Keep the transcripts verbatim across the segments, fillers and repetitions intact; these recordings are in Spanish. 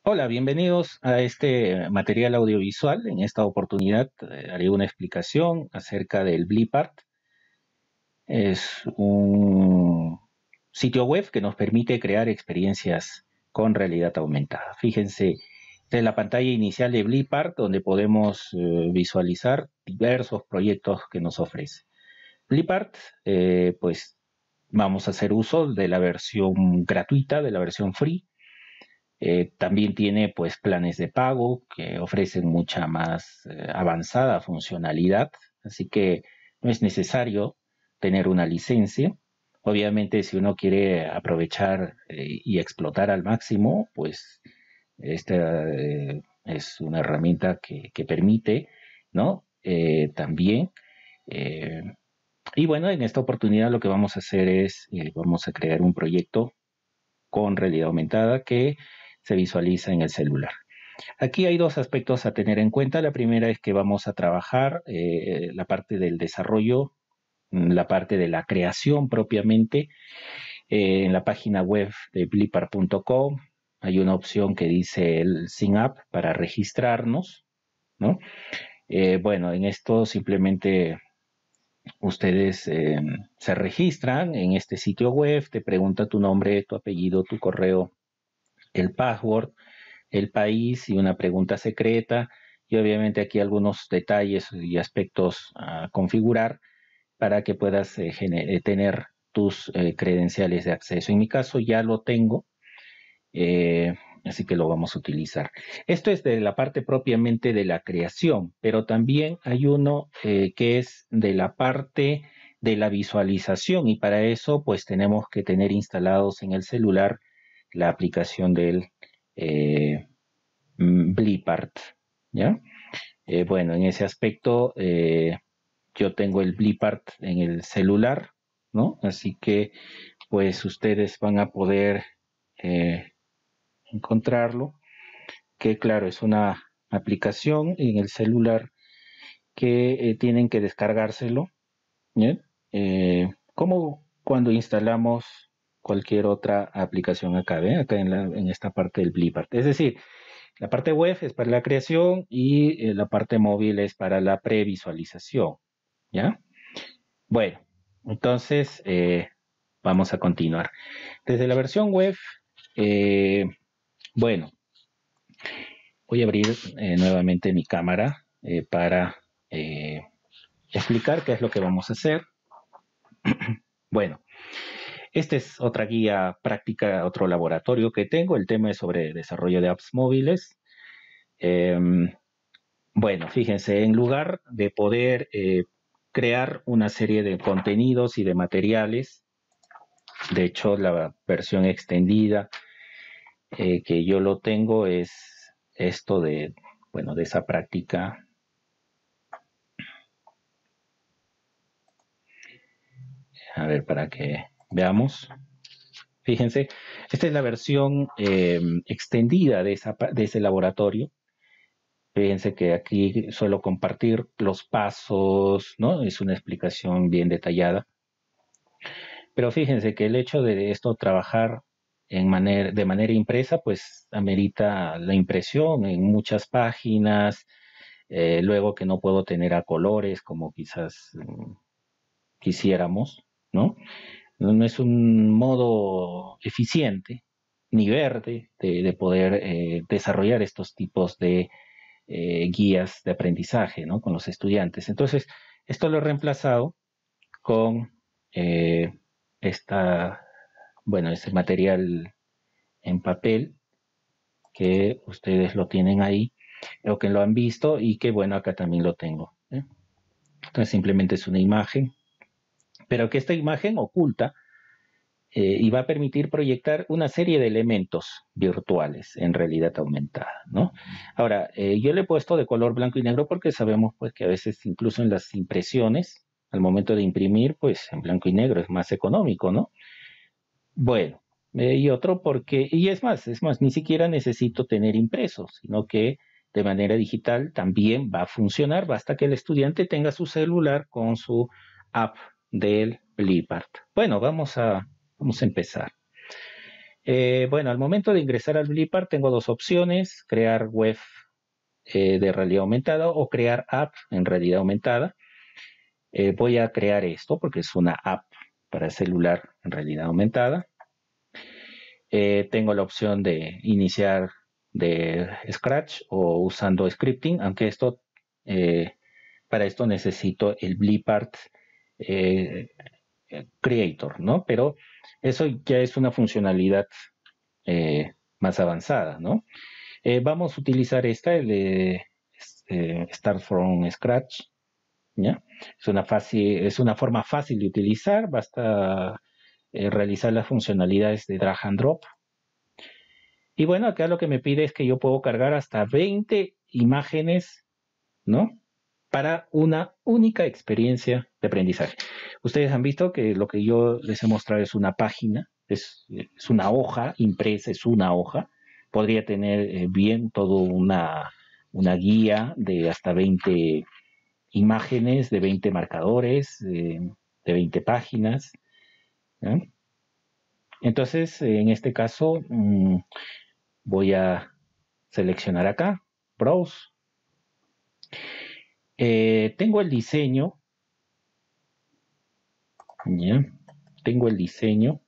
Hola, bienvenidos a este material audiovisual. En esta oportunidad eh, haré una explicación acerca del Blipart. Es un sitio web que nos permite crear experiencias con realidad aumentada. Fíjense, esta es la pantalla inicial de Blipart, donde podemos eh, visualizar diversos proyectos que nos ofrece. Blipart, eh, pues vamos a hacer uso de la versión gratuita, de la versión free. Eh, también tiene pues planes de pago que ofrecen mucha más eh, avanzada funcionalidad, así que no es necesario tener una licencia. Obviamente, si uno quiere aprovechar eh, y explotar al máximo, pues esta eh, es una herramienta que, que permite, ¿no? Eh, también. eh, y bueno, en esta oportunidad lo que vamos a hacer es, eh, vamos a crear un proyecto con realidad aumentada que se visualiza en el celular. Aquí hay dos aspectos a tener en cuenta. La primera es que vamos a trabajar eh, la parte del desarrollo, la parte de la creación propiamente. Eh, en la página web de blipart punto com hay una opción que dice el Sign Up para registrarnos, ¿no? Eh, bueno, en esto simplemente ustedes eh, se registran en este sitio web, te pregunta tu nombre, tu apellido, tu correo, el password, el país y una pregunta secreta, y obviamente aquí algunos detalles y aspectos a configurar para que puedas eh, eh, tener tus eh, credenciales de acceso. En mi caso ya lo tengo, eh, así que lo vamos a utilizar. Esto es de la parte propiamente de la creación, pero también hay uno eh, que es de la parte de la visualización, y para eso pues tenemos que tener instalados en el celular la aplicación del eh, Blipart, ¿ya? Eh, bueno, en ese aspecto eh, yo tengo el Blipart en el celular, ¿no? Así que pues ustedes van a poder eh, encontrarlo, que claro, es una aplicación en el celular que eh, tienen que descargárselo, ¿ya? Eh, como cuando instalamos cualquier otra aplicación acá, ¿ve? Acá en, la, en esta parte del Blipart. Es decir, la parte web es para la creación y eh, la parte móvil es para la previsualización, ¿ya? Bueno, entonces eh, vamos a continuar. Desde la versión web, eh, bueno, voy a abrir eh, nuevamente mi cámara eh, para eh, explicar qué es lo que vamos a hacer. Bueno, esta es otra guía práctica, otro laboratorio que tengo. El tema es sobre desarrollo de apps móviles. Eh, Bueno, fíjense, en lugar de poder eh, crear una serie de contenidos y de materiales, de hecho la versión extendida eh, que yo lo tengo es esto de, bueno, de esa práctica. A ver, para que veamos. Fíjense, esta es la versión eh, extendida de, esa, de ese laboratorio. Fíjense que aquí suelo compartir los pasos, ¿no? Es una explicación bien detallada. Pero fíjense que el hecho de esto trabajar en manera, de manera impresa, pues amerita la impresión en muchas páginas, eh, luego que no puedo tener a colores como quizás mm, quisiéramos, ¿no? No es un modo eficiente ni verde de, de poder eh, desarrollar estos tipos de eh, guías de aprendizaje, ¿no? Con los estudiantes. Entonces, esto lo he reemplazado con eh, esta, bueno, este material en papel que ustedes lo tienen ahí o que lo han visto y que bueno, acá también lo tengo. ¿eh? Entonces simplemente es una imagen, pero que esta imagen oculta eh, y va a permitir proyectar una serie de elementos virtuales en realidad aumentada, ¿no? Ahora, eh, yo le he puesto de color blanco y negro porque sabemos pues que a veces incluso en las impresiones, al momento de imprimir, pues en blanco y negro es más económico, ¿no? Bueno, eh, y otro porque, y es más, es más, ni siquiera necesito tener impresos, sino que de manera digital también va a funcionar, basta que el estudiante tenga su celular con su app del Blipart. Bueno, vamos a, vamos a empezar. Eh, bueno, al momento de ingresar al Blipart tengo dos opciones, crear web eh, de realidad aumentada o crear app en realidad aumentada. Eh, voy a crear esto porque es una app para celular en realidad aumentada. Eh, tengo la opción de iniciar de Scratch o usando scripting, aunque esto eh, para esto necesito el Blipart eh, Creator, ¿no? Pero eso ya es una funcionalidad eh, más avanzada, ¿no? Eh, vamos a utilizar esta, el de eh, Start from Scratch, ¿ya? Es una, fácil, es una forma fácil de utilizar, basta eh, realizar las funcionalidades de drag and drop. Y bueno, acá lo que me pide es que yo puedo cargar hasta veinte imágenes, ¿no? Para una única experiencia de aprendizaje. Ustedes han visto que lo que yo les he mostrado es una página, es, es una hoja impresa, es una hoja. Podría tener eh, bien todo una, una guía de hasta veinte imágenes, de veinte marcadores, eh, de veinte páginas. ¿eh? Entonces, en este caso, mmm, voy a seleccionar acá, Browse. Eh, tengo el diseño, ¿ya? Tengo el diseño.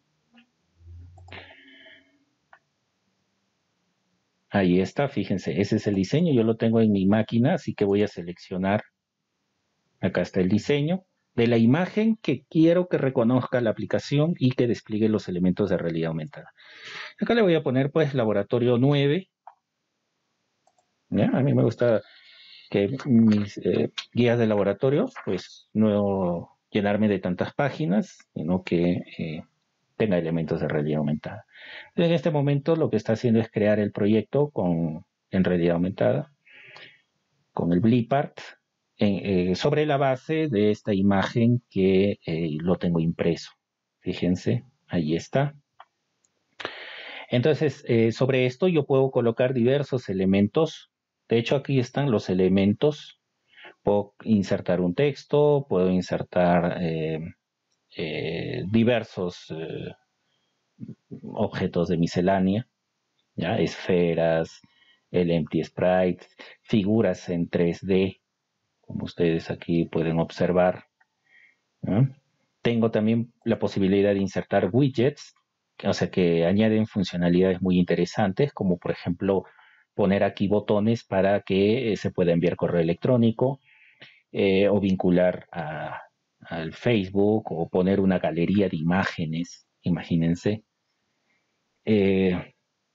Ahí está, fíjense, ese es el diseño, yo lo tengo en mi máquina, así que voy a seleccionar, acá está el diseño, de la imagen que quiero que reconozca la aplicación y que despliegue los elementos de realidad aumentada. Acá le voy a poner pues laboratorio nueve, ¿ya? A mí me gusta que mis eh, guías de laboratorio pues no llenarme de tantas páginas, sino que eh, tenga elementos de realidad aumentada. En este momento lo que está haciendo es crear el proyecto con, en realidad aumentada, con el Blipart, en, eh, sobre la base de esta imagen que eh, lo tengo impreso. Fíjense, ahí está. Entonces, eh, sobre esto yo puedo colocar diversos elementos. De hecho, aquí están los elementos. Puedo insertar un texto, puedo insertar eh, eh, diversos eh, objetos de miscelánea, ¿ya? Esferas, el empty sprite, figuras en tres D, como ustedes aquí pueden observar. ¿no? Tengo también la posibilidad de insertar widgets, o sea que añaden funcionalidades muy interesantes, como por ejemplo poner aquí botones para que eh, se pueda enviar correo electrónico eh, o vincular a, al Facebook o poner una galería de imágenes, imagínense. Eh,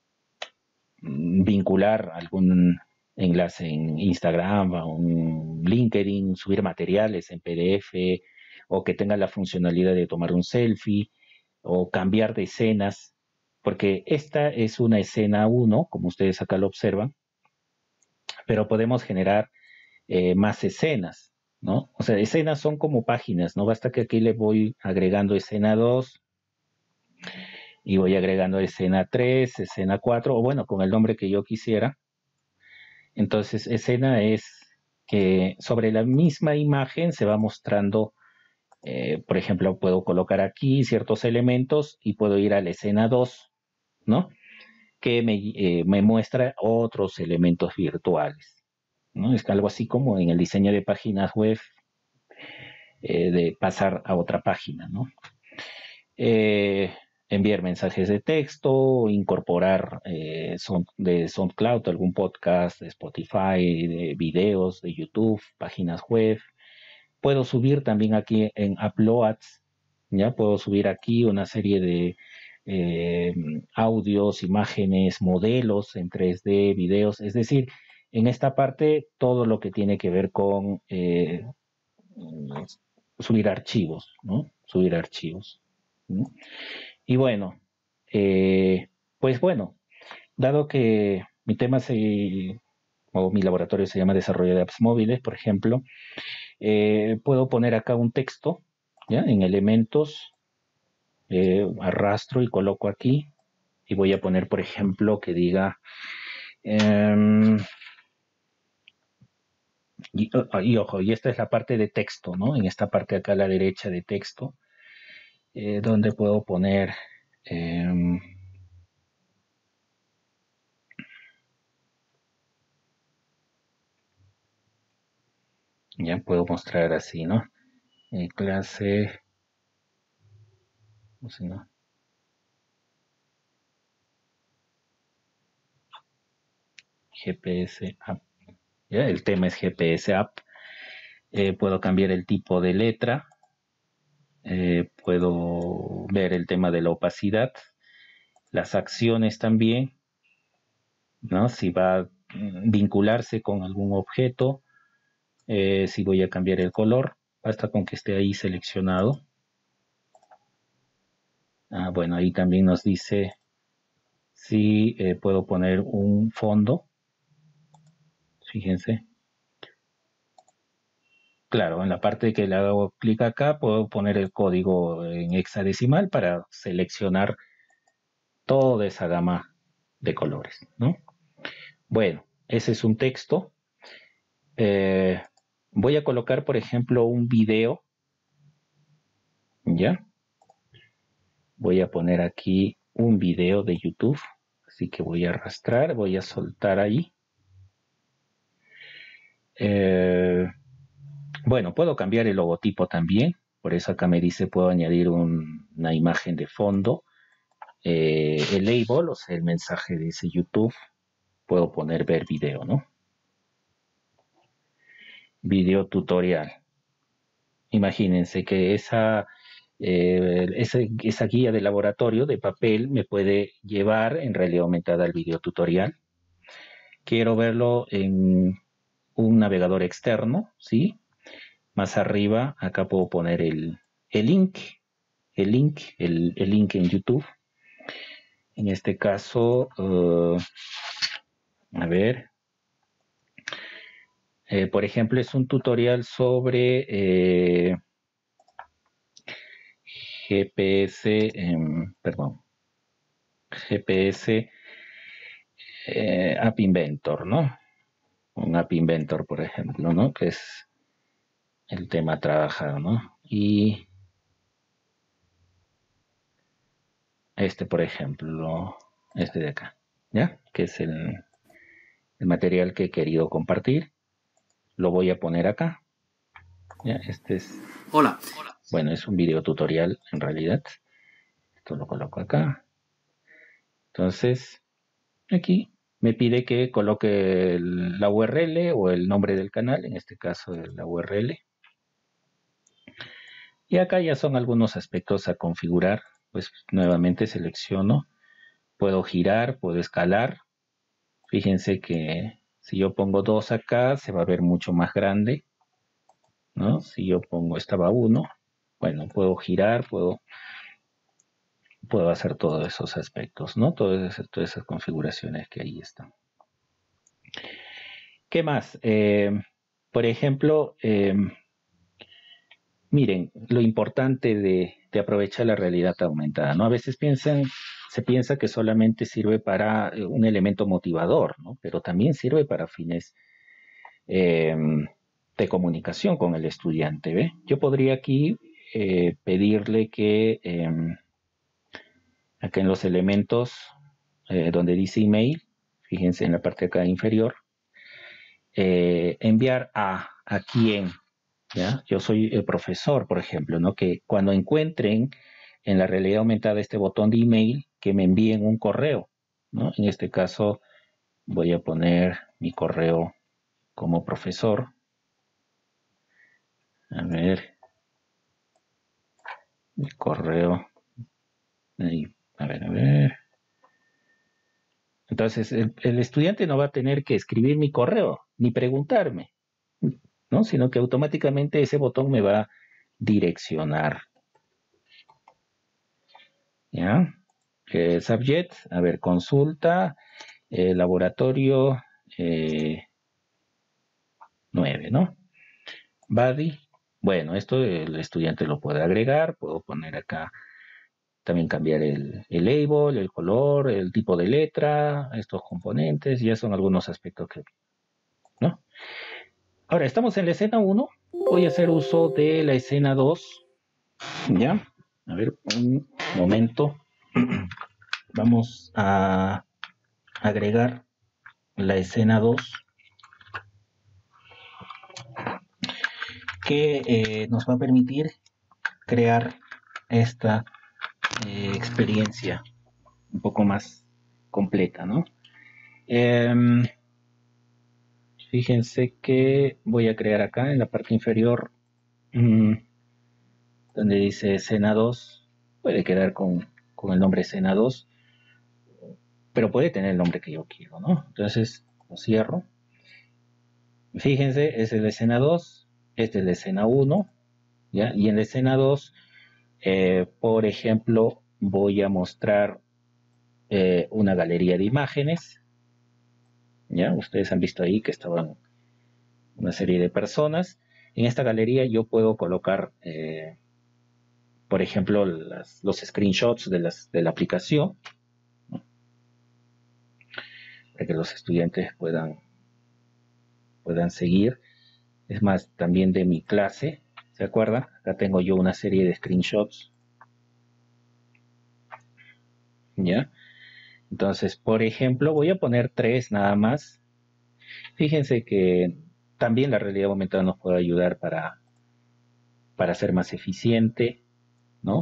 vincular algún enlace en Instagram o un LinkedIn, subir materiales en P D F o que tenga la funcionalidad de tomar un selfie o cambiar de escenas, porque esta es una escena uno, como ustedes acá lo observan, pero podemos generar eh, más escenas, ¿no? O sea, escenas son como páginas, ¿no? Basta que aquí le voy agregando escena dos y voy agregando escena tres, escena cuatro, o bueno, con el nombre que yo quisiera. Entonces, escena es que sobre la misma imagen se va mostrando, eh, por ejemplo, puedo colocar aquí ciertos elementos y puedo ir a la escena dos, ¿no? Que me, eh, me muestra otros elementos virtuales, ¿no? Es algo así como en el diseño de páginas web, eh, de pasar a otra página, ¿no? Eh, enviar mensajes de texto, incorporar eh, son, de SoundCloud, algún podcast, de Spotify, de videos, de YouTube, páginas web. Puedo subir también aquí en Uploads, ya puedo subir aquí una serie de eh, audios, imágenes, modelos en tres D, videos, es decir, en esta parte todo lo que tiene que ver con eh, subir archivos, ¿no? Subir archivos. ¿no? Y bueno, eh, pues bueno, dado que mi tema se, o mi laboratorio se llama desarrollo de apps móviles, por ejemplo, eh, puedo poner acá un texto, ¿ya? En elementos, eh, arrastro y coloco aquí, y voy a poner, por ejemplo, que diga, eh, y, y, ojo, y esta es la parte de texto, ¿no? En esta parte acá a la derecha de texto, eh, donde puedo poner... Eh, Ya puedo mostrar así, ¿no? Eh, clase, no sé, ¿no? G P S App. ¿Ya? El tema es G P S App. Eh, puedo cambiar el tipo de letra. Eh, puedo ver el tema de la opacidad. Las acciones también, ¿no? Si va a vincularse con algún objeto. Eh, si voy a cambiar el color. Basta con que esté ahí seleccionado. Ah, bueno, ahí también nos dice si eh, puedo poner un fondo. Fíjense. Claro, en la parte que le hago clic acá, puedo poner el código en hexadecimal para seleccionar toda esa gama de colores, ¿no? Bueno, ese es un texto. Eh, voy a colocar, por ejemplo, un video. ¿Ya? Voy a poner aquí un video de YouTube. Así que voy a arrastrar, voy a soltar ahí. Eh, bueno, puedo cambiar el logotipo también. Por eso acá me dice puedo añadir un, una imagen de fondo. Eh, el label, o sea, el mensaje dice YouTube. Puedo poner ver video, ¿no? Video tutorial. Imagínense que esa, eh, esa, esa guía de laboratorio de papel me puede llevar en realidad aumentada al video tutorial. Quiero verlo en un navegador externo, ¿sí? Más arriba, acá puedo poner el, el link, el link, el, el link en YouTube. En este caso, uh, a ver, eh, por ejemplo, es un tutorial sobre eh, G P S, eh, perdón, G P S eh, App Inventor, ¿no? Un App Inventor, por ejemplo, ¿no? Que es el tema trabajado, ¿no? Y este, por ejemplo, este de acá, ¿ya? Que es el, el material que he querido compartir. Lo voy a poner acá. ¿Ya? Este es... Hola. Bueno, es un video tutorial en realidad. Esto lo coloco acá. Entonces, aquí me pide que coloque el, la U R L o el nombre del canal, en este caso la U R L. Y acá ya son algunos aspectos a configurar. Pues nuevamente selecciono. Puedo girar, puedo escalar. Fíjense que si yo pongo dos acá, se va a ver mucho más grande, ¿no? Si yo pongo, estaba uno, bueno, puedo girar, puedo, puedo hacer todos esos aspectos, ¿no? Todas esas, todas esas configuraciones que ahí están. ¿Qué más? Eh, por ejemplo, eh, miren, lo importante de, de aprovechar la realidad aumentada, ¿no? A veces piensan, se piensa que solamente sirve para un elemento motivador, ¿no? Pero también sirve para fines eh, de comunicación con el estudiante, ¿ve? Yo podría aquí eh, pedirle que eh, acá en los elementos eh, donde dice email, fíjense en la parte acá inferior, eh, enviar a, a quién, ¿ya? Yo soy el profesor, por ejemplo, ¿no? Que cuando encuentren en la realidad aumentada este botón de email, que me envíen un correo, ¿no? En este caso voy a poner mi correo como profesor. A ver, mi correo. Ahí, a ver, a ver. Entonces, el, el estudiante no va a tener que escribir mi correo, ni preguntarme, ¿no? Sino que automáticamente ese botón me va a direccionar. ¿Ya? Eh, subject, a ver, consulta, eh, laboratorio eh, nueve, ¿no? Body, bueno, esto el estudiante lo puede agregar, puedo poner acá, también cambiar el, el label, el color, el tipo de letra, estos componentes, ya son algunos aspectos que, ¿no? Ahora, estamos en la escena uno, voy a hacer uso de la escena dos, ¿ya? A ver, un momento. Vamos a agregar la escena dos. que eh, nos va a permitir crear esta eh, experiencia un poco más completa, ¿no? Eh, fíjense que voy a crear acá en la parte inferior mmm, donde dice escena dos, puede quedar con, con el nombre escena dos, pero puede tener el nombre que yo quiero, ¿no? Entonces lo cierro. Fíjense, es la escena dos, esta es la escena uno, ¿ya? Y en la escena dos, eh, por ejemplo, voy a mostrar eh, una galería de imágenes, ¿ya? Ustedes han visto ahí que estaban una serie de personas. En esta galería yo puedo colocar, eh, por ejemplo, las, los screenshots de, las, de la aplicación, ¿no? Para que los estudiantes puedan, puedan seguir. Es más, también de mi clase, ¿se acuerdan? Acá tengo yo una serie de screenshots, ¿ya? Entonces, por ejemplo, voy a poner tres nada más. Fíjense que también la realidad aumentada nos puede ayudar para, para ser más eficiente, ¿no?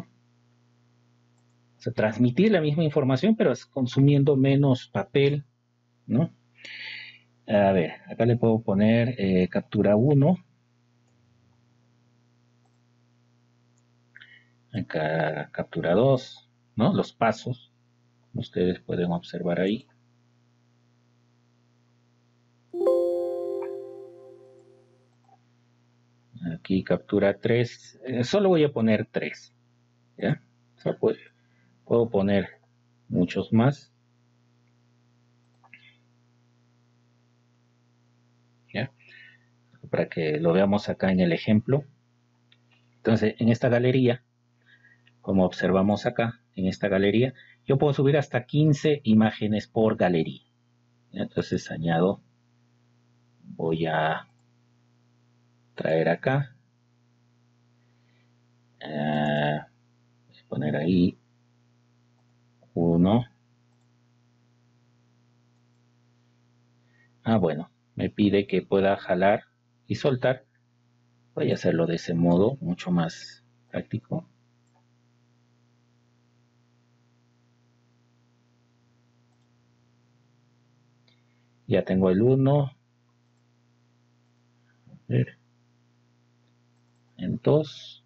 O sea, transmitir la misma información, pero consumiendo menos papel, ¿no? A ver, acá le puedo poner eh, captura uno. Acá captura dos, ¿no? Los pasos, ustedes pueden observar ahí. Aquí captura tres, eh, solo voy a poner tres, ¿ya? O sea, puedo, puedo poner muchos más, ¿ya? Para que lo veamos acá en el ejemplo. Entonces, en esta galería, como observamos acá, en esta galería, yo puedo subir hasta quince imágenes por galería, ¿ya? Entonces añado, voy a traer acá, eh, voy a poner ahí uno. Ah, bueno, me pide que pueda jalar y soltar. Voy a hacerlo de ese modo, mucho más práctico. Ya tengo el uno. A ver. En dos.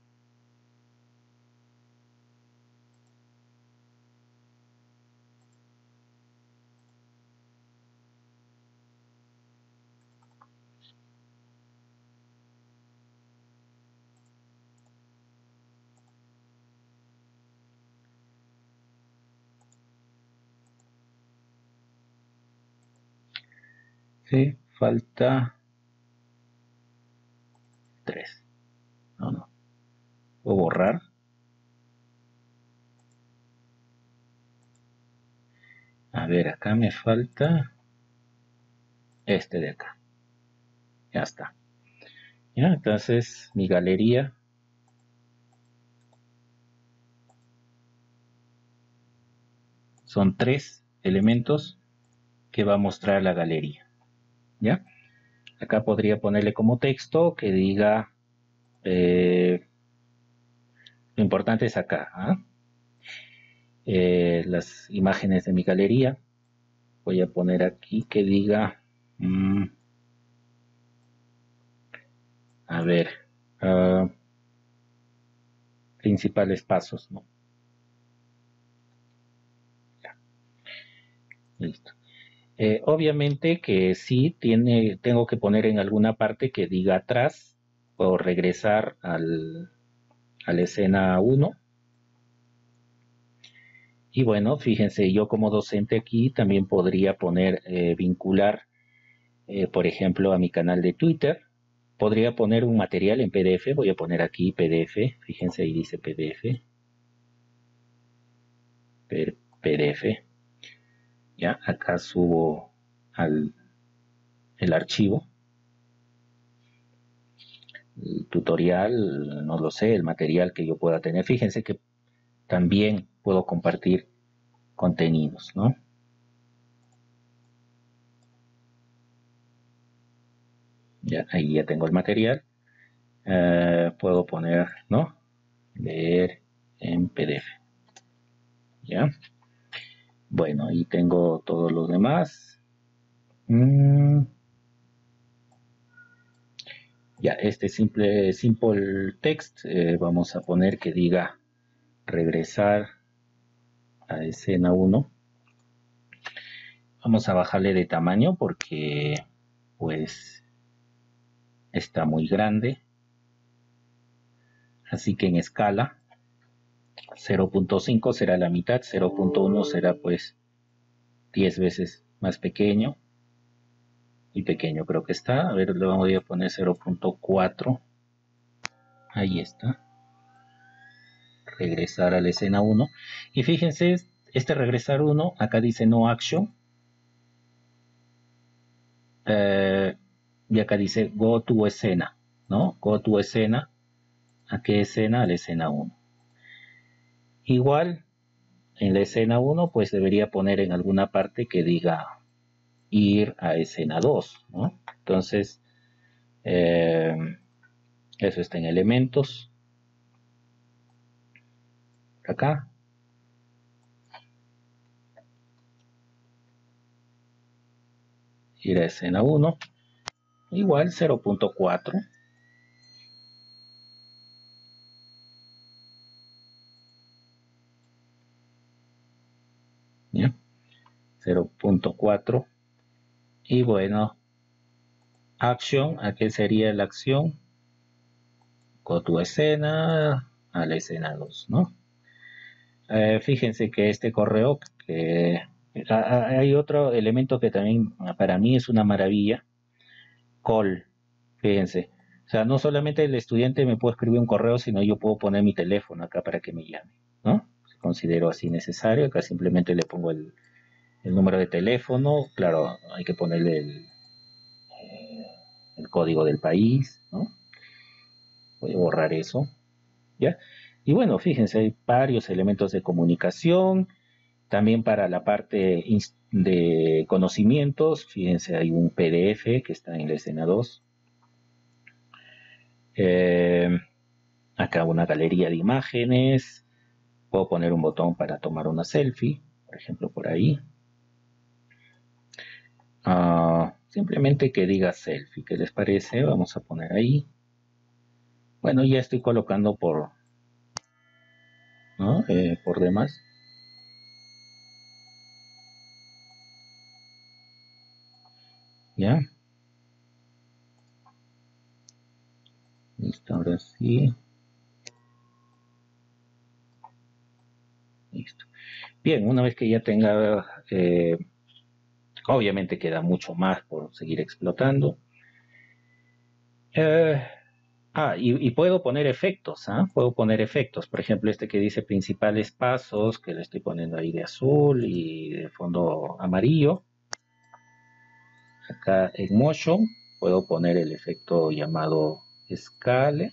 Sí, falta tres. No, no. Puedo borrar. A ver, acá me falta este de acá. Ya está. Ya, entonces mi galería son tres elementos que va a mostrar la galería. ¿Ya? Acá podría ponerle como texto que diga eh, lo importante es acá, ¿ah? eh, las imágenes de mi galería. Voy a poner aquí que diga mmm, a ver uh, principales pasos, ¿no? Ya, listo. Eh, obviamente que sí tiene, tengo que poner en alguna parte que diga atrás o regresar al, a la escena uno. Y bueno, fíjense, yo como docente aquí también podría poner, eh, vincular, eh, por ejemplo, a mi canal de Twitter. Podría poner un material en P D F, voy a poner aquí P D F, fíjense ahí dice P D F. P D F. Ya, acá subo al el archivo, el tutorial, no lo sé, el material que yo pueda tener. Fíjense que también puedo compartir contenidos, ¿no? Ya, ahí ya tengo el material. eh, puedo poner, ¿no? Leer en P D F. ¿Ya? Bueno, y tengo todos los demás. Mm. Ya, este simple, simple text, eh, vamos a poner que diga regresar a escena uno. Vamos a bajarle de tamaño porque pues está muy grande. Así que en escala cero punto cinco será la mitad, cero punto uno será pues diez veces más pequeño. Y pequeño creo que está. A ver, le vamos a poner cero punto cuatro. Ahí está. Regresar a la escena uno. Y fíjense, este regresar uno, acá dice no action. Eh, y acá dice go to escena, ¿no? Go to escena. ¿A qué escena? A la escena uno. Igual, en la escena uno, pues debería poner en alguna parte que diga ir a escena dos, ¿no? Entonces, eh, eso está en elementos. Acá. Ir a escena uno. Igual cero punto cuatro. ¿Ya? cero punto cuatro. Y bueno, action, ¿a qué sería la acción? Go to escena, a la escena dos, ¿no? Eh, fíjense que este correo, que hay otro elemento que también para mí es una maravilla, call, fíjense. O sea, no solamente el estudiante me puede escribir un correo, sino yo puedo poner mi teléfono acá para que me llame, ¿no? Si considero así necesario, acá simplemente le pongo el, el número de teléfono, claro, hay que ponerle el, eh, el código del país, ¿no? Voy a borrar eso, ¿ya? Y bueno, fíjense, hay varios elementos de comunicación. También para la parte de conocimientos, fíjense, hay un P D F que está en la escena dos. Eh, acá una galería de imágenes. Puedo poner un botón para tomar una selfie, por ejemplo, por ahí. Uh, simplemente que diga selfie, ¿qué les parece? Vamos a poner ahí. Bueno, ya estoy colocando por, ¿no? eh, por demás. ¿Ya? Listo, ahora sí. Listo. Bien, una vez que ya tenga, eh, obviamente queda mucho más por seguir explotando. Eh, ah, y, y, puedo poner efectos, ¿ah? Puedo poner efectos, por ejemplo, este que dice principales pasos, que le estoy poniendo ahí de azul y de fondo amarillo. Acá en Motion puedo poner el efecto llamado Scale,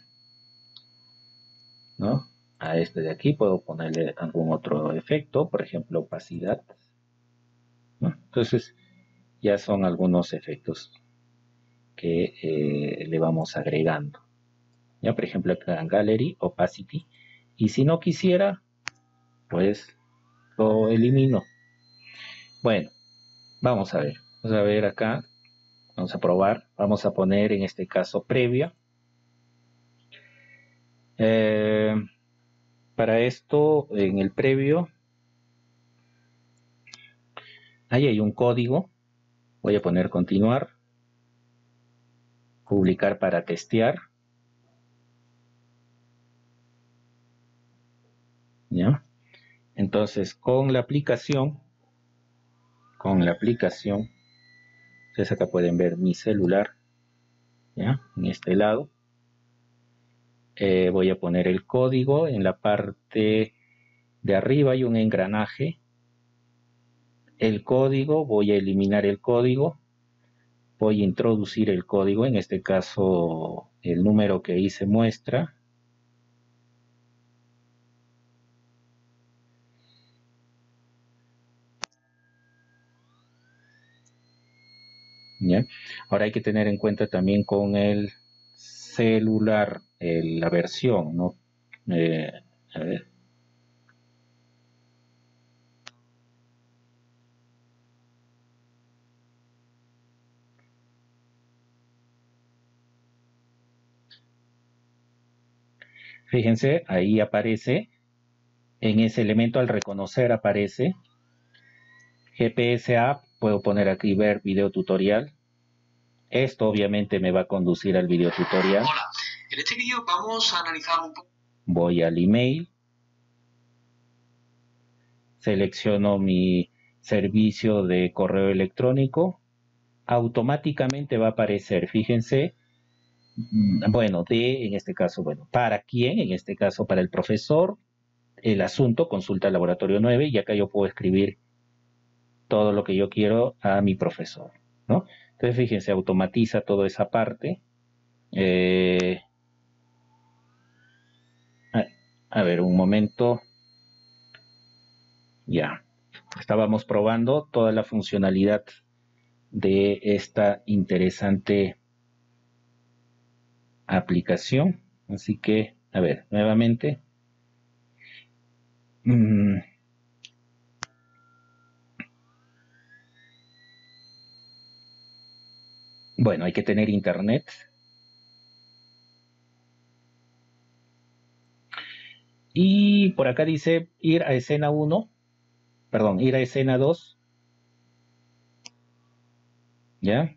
¿no? A este de aquí puedo ponerle algún otro efecto, por ejemplo, opacidad, ¿no? Entonces, ya son algunos efectos que eh, le vamos agregando. Ya, por ejemplo, acá en Gallery, Opacity. Y si no quisiera, pues lo elimino. Bueno, vamos a ver. Vamos a ver acá. Vamos a probar. Vamos a poner en este caso previa. Eh, para esto, en el previo, ahí hay un código. Voy a poner continuar. Publicar para testear. ¿Ya? Entonces, con la aplicación, con la aplicación, ustedes acá pueden ver mi celular, ¿ya? En este lado. Eh, voy a poner el código. En la parte de arriba hay un engranaje. El código, voy a eliminar el código. Voy a introducir el código, en este caso el número que hice muestra. ¿Ya? Ahora hay que tener en cuenta también con el celular, eh, la versión, ¿no? Eh, a ver. Fíjense, ahí aparece, en ese elemento al reconocer aparece G P S App, puedo poner aquí ver video tutorial. Esto obviamente me va a conducir al video tutorial. Hola, en este vídeo vamos a analizar un poco. Voy al email, selecciono mi servicio de correo electrónico, automáticamente va a aparecer, fíjense, bueno, de, en este caso, bueno, ¿para quién? En este caso, para el profesor, el asunto, consulta al laboratorio nueve, y acá yo puedo escribir todo lo que yo quiero a mi profesor, ¿no? Entonces, fíjense, automatiza toda esa parte. Eh, a, a ver, un momento. Ya, estábamos probando toda la funcionalidad de esta interesante aplicación. Así que, a ver, nuevamente. Mm. Bueno, hay que tener internet. Y por acá dice ir a escena uno, perdón, ir a escena dos. ¿Ya?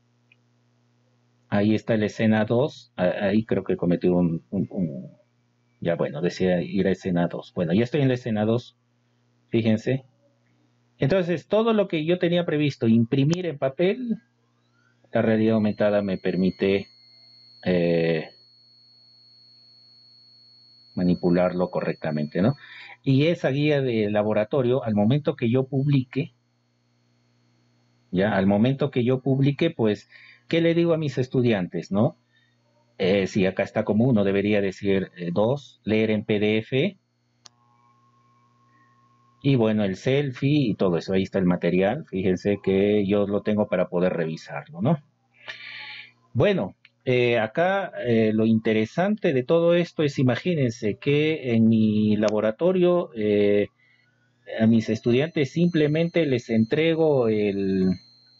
Ahí está la escena dos. Ahí creo que cometí un, un, un... Ya bueno, decía ir a escena dos. Bueno, ya estoy en la escena dos. Fíjense. Entonces, todo lo que yo tenía previsto imprimir en papel, la realidad aumentada me permite eh, manipularlo correctamente, ¿no? Y esa guía de laboratorio, al momento que yo publique, ya, al momento que yo publique, pues, ¿qué le digo a mis estudiantes, no? Eh, si acá está como uno, debería decir eh, dos, leer en P D F, y bueno, el selfie y todo eso, ahí está el material, fíjense que yo lo tengo para poder revisarlo, ¿no? Bueno, eh, acá eh, lo interesante de todo esto es, imagínense que en mi laboratorio eh, a mis estudiantes simplemente les entrego el,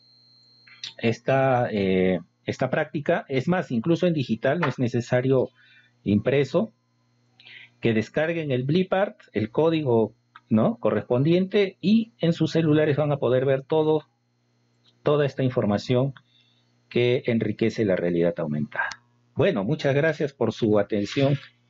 esta, eh, esta práctica, es más, incluso en digital no es necesario impreso, que descarguen el Blipart, el código, ¿no?, correspondiente, y en sus celulares van a poder ver todo, toda esta información que enriquece la realidad aumentada. Bueno, muchas gracias por su atención.